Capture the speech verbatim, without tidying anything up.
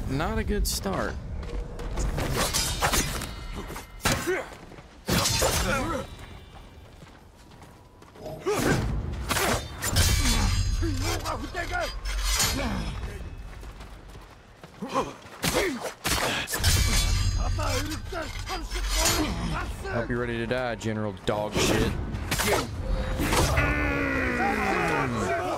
not a good start. Hope you're ready to die, General Dog Shit.